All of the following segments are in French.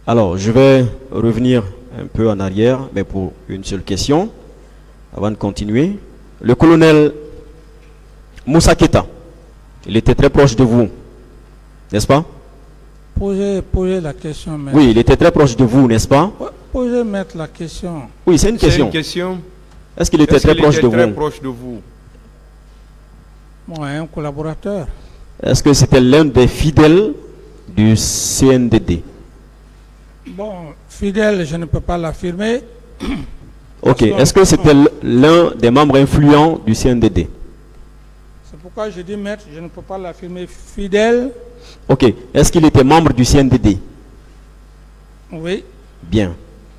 Alors, je vais revenir un peu en arrière, mais pour une seule question, avant de continuer. Le colonel Moussa Keita, il était très proche de vous, n'est-ce pas? Posez la question, maître. Oui, il était très proche de vous, n'est-ce pas? Posez, maître, la question. Oui, c'est une question. Est-ce qu'il était très proche de vous? Moi, un collaborateur. Est-ce que c'était l'un des fidèles du CNDD? Bon, fidèle, je ne peux pas l'affirmer. Ok, est-ce que c'était l'un des membres influents du CNDD? C'est pourquoi je dis, maître, je ne peux pas l'affirmer fidèle. Ok, est-ce qu'il était membre du CNDD? Oui. Bien.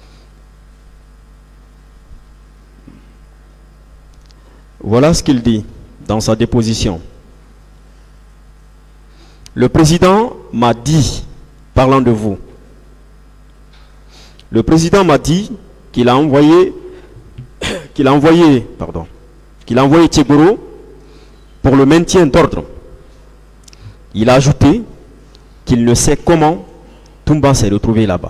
Voilà ce qu'il dit dans sa déposition. Le président m'a dit, parlant de vous, le président m'a dit qu'il a envoyé Tchegoro pour le maintien d'ordre. Il a ajouté qu'il ne sait comment Toumba s'est retrouvé là-bas.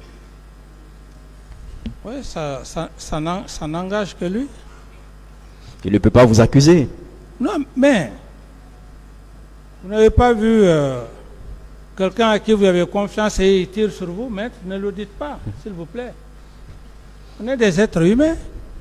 Oui, ça n'engage que lui. Il ne peut pas vous accuser. Non, mais vous n'avez pas vu quelqu'un à qui vous avez confiance et il tire sur vous, maître? Ne le dites pas, s'il vous plaît. On est des êtres humains.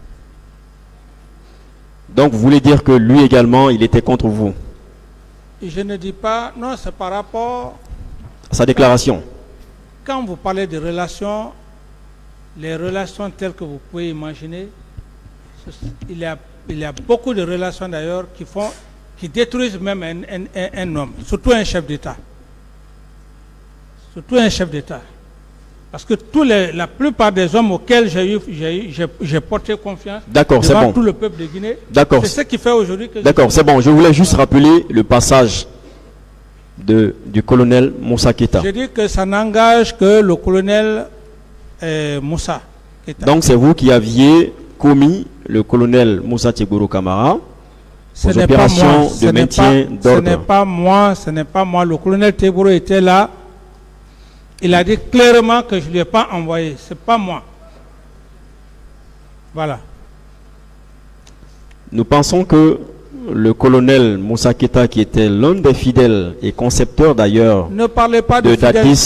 Donc vous voulez dire que lui également, il était contre vous? Et je ne dis pas, non, c'est par rapport à sa déclaration. Quand vous parlez de relations, les relations telles que vous pouvez imaginer, il y a beaucoup de relations d'ailleurs qui détruisent même un homme, surtout un chef d'État. Surtout un chef d'État. Parce que la plupart des hommes auxquels j'ai porté confiance devant tout le peuple de Guinée, c'est ce qui fait aujourd'hui que... D'accord, c'est bon. Je voulais juste rappeler le passage du colonel Moussa Keita. Je dis que ça n'engage que le colonel Moussa Keita. Donc c'est vous qui aviez commis le colonel Moussa Tchegoro Camara aux opérations de maintien d'ordre. Ce n'est pas moi. Le colonel Tchegoro était là. Il a dit clairement que je ne lui ai pas envoyé. Ce n'est pas moi. Voilà. Nous pensons que le colonel Moussa Keita, qui était l'un des fidèles et concepteur d'ailleurs de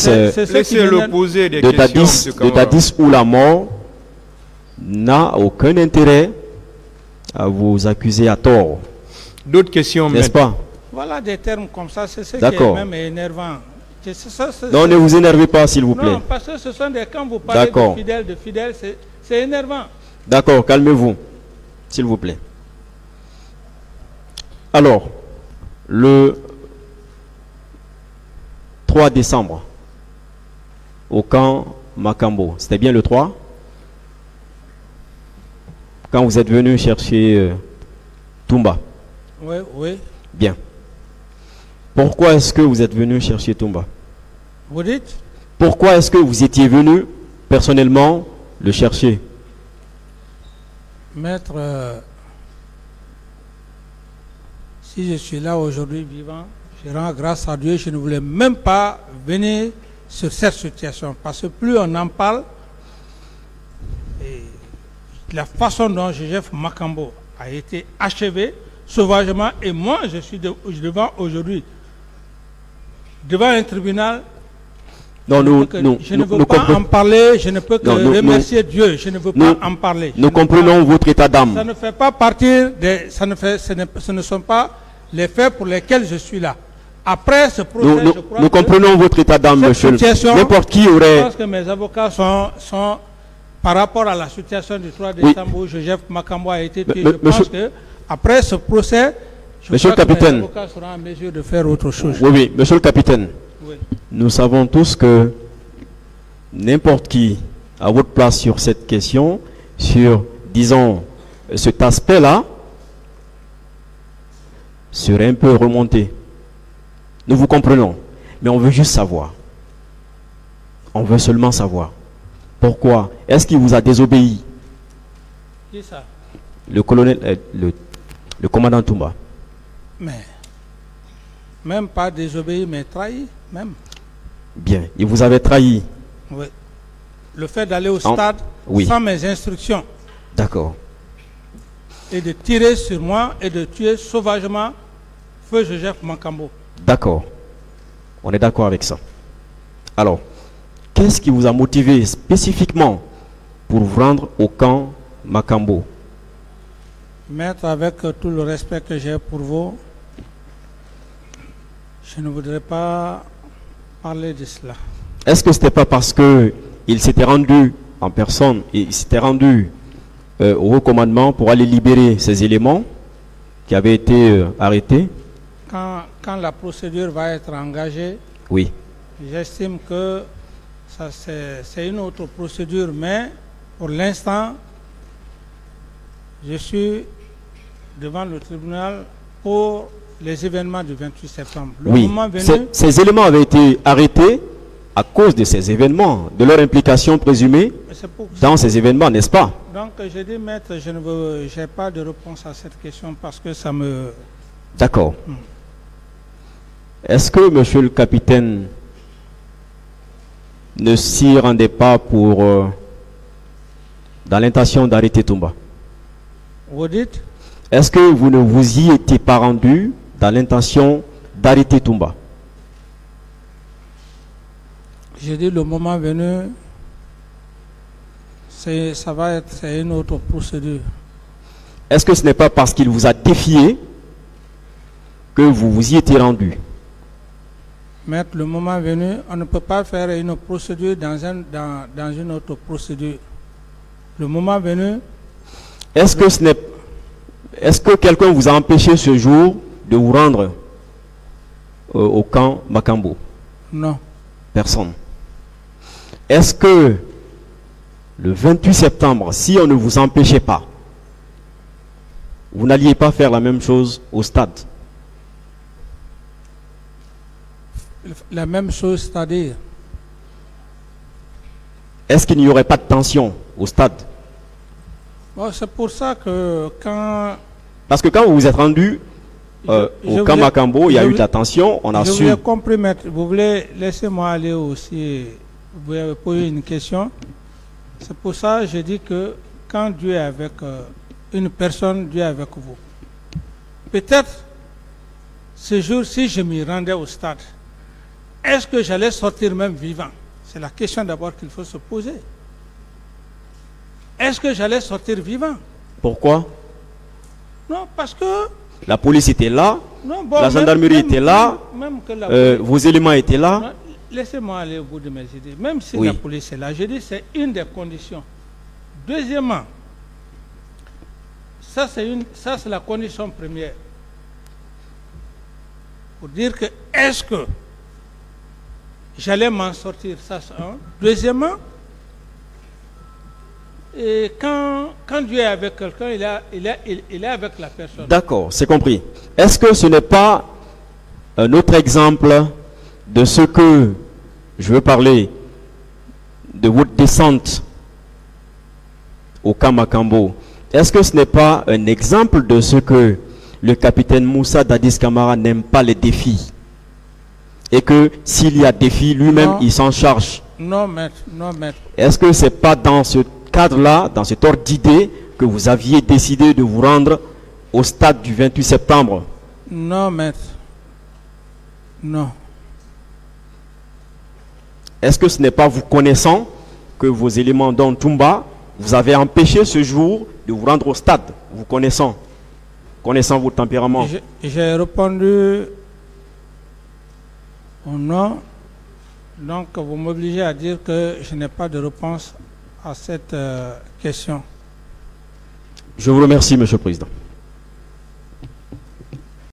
Dadis ou la mort, n'a aucun intérêt à vous accuser à tort. D'autres questions, n'est-ce pas? Voilà des termes comme ça, c'est ce qui est même énervant. Non, ne vous énervez pas, s'il vous plaît. Non, parce que ce sont des... Quand vous parlez de fidèles, c'est énervant. D'accord, calmez-vous, s'il vous plaît. Alors, le 3 décembre, au camp Makambo, c'était bien le 3? Quand vous êtes venu chercher Toumba? Oui, oui. Bien. Pourquoi est-ce que vous êtes venu chercher Toumba? Vous dites? Pourquoi est-ce que vous étiez venu personnellement le chercher? Maître, si je suis là aujourd'hui vivant, je rends grâce à Dieu. Je ne voulais même pas venir sur cette situation. Parce que plus on en parle, et la façon dont Joseph Makambo a été achevé sauvagement, et moi je suis devant aujourd'hui devant un tribunal. Non, je ne veux pas en parler, je ne peux que remercier Dieu, je ne veux pas en parler. Nous comprenons votre état d'âme. Ça ne fait pas partir des... ce ne sont pas les faits pour lesquels je suis là. Après ce procès, je crois nous comprenons votre état d'âme, monsieur. N'importe qui aurait... Je pense que mes avocats sont par rapport à la situation du 3 décembre où Joseph Makambo a été tué. Je pense que après ce procès, monsieur le capitaine, mes avocats seront en mesure de faire autre chose. Oui, oui, monsieur le capitaine. Oui. Nous savons tous que n'importe qui à votre place sur cette question, sur, disons, cet aspect-là, serait un peu remonté. Nous vous comprenons, mais on veut juste savoir. On veut seulement savoir. Pourquoi? Est-ce qu'il vous a désobéi? Qui ça? Le colonel, le commandant Toumba. Mais, même pas désobéi, mais trahi, même. Bien, il vous avait trahi. Oui. le fait d'aller au stade oui. sans mes instructions. D'accord. Et de tirer sur moi et de tuer sauvagement Feu Joseph Makambo. D'accord. On est d'accord avec ça. Alors, qu'est-ce qui vous a motivé spécifiquement pour vous rendre au camp Makambo? Maître, avec tout le respect que j'ai pour vous, je ne voudrais pas parler de cela. Est-ce que ce n'était pas parce qu'il s'était rendu en personne et il s'était rendu au recommandement pour aller libérer ces éléments qui avaient été arrêtés? Quand la procédure va être engagée, oui. J'estime que c'est une autre procédure, mais pour l'instant, je suis devant le tribunal pour les événements du 28 septembre. Le oui, moment venu, ces éléments avaient été arrêtés à cause de ces événements, de leur implication présumée dans ces événements, n'est-ce pas? Donc, je dis, maître, je n'ai pas de réponse à cette question parce que ça me... D'accord. Est-ce que, monsieur le capitaine, ne s'y rendait pas pour dans l'intention d'arrêter Toumba? Vous dites? Est-ce que vous ne vous y étiez pas rendu dans l'intention d'arrêter Toumba? J'ai dit le moment venu, c'est une autre procédure. Est-ce que ce n'est pas parce qu'il vous a défié que vous vous y étiez rendu? Maître, le moment venu, on ne peut pas faire une procédure dans une autre procédure. Le moment venu... Est-ce que quelqu'un vous a empêché ce jour de vous rendre au camp Makambo? Non. Personne. Est-ce que le 28 septembre, si on ne vous empêchait pas, vous n'alliez pas faire la même chose au stade? La même chose, c'est-à-dire? Est-ce qu'il n'y aurait pas de tension au stade? Bon, c'est pour ça que quand... Parce que quand vous vous êtes rendu au camp Makambo, il y a eu de la tension, on a su... Je vous ai compris, maître. Vous voulez laisser-moi aller aussi. Vous avez posé une question. C'est pour ça que je dis que quand Dieu est avec une personne, Dieu est avec vous. Peut-être ce jour-ci, je m'y rendais au stade. Est-ce que j'allais sortir même vivant? C'est la question d'abord qu'il faut se poser. Est-ce que j'allais sortir vivant? Pourquoi? Non, parce que... La police était là, non, bon, la gendarmerie était là, vos éléments étaient là. Laissez-moi aller au bout de mes idées. Même si oui. La police est là, je dis c'est une des conditions. Deuxièmement, ça c'est la condition première. Pour dire que est-ce que j'allais m'en sortir, ça c'est un. Deuxièmement, et quand Dieu est avec quelqu'un, il est avec la personne. D'accord, c'est compris. Est-ce que ce n'est pas un autre exemple de ce que je veux parler de votre descente au camp Makambo? Est-ce que ce n'est pas un exemple de ce que le capitaine Moussa Dadis Camara n'aime pas les défis? Et que s'il y a défi, lui-même, il s'en charge? Non, maître, non, maître. Est-ce que ce n'est pas dans ce cadre-là, dans cet ordre d'idée, que vous aviez décidé de vous rendre au stade du 28 septembre? Non, maître. Non. Est-ce que ce n'est pas vous connaissant que vos éléments dans Toumba vous avez empêché ce jour de vous rendre au stade? Vous connaissant votre tempérament? J'ai répondu au non. Donc vous m'obligez à dire que je n'ai pas de réponse à cette question. Je vous remercie, Monsieur le Président.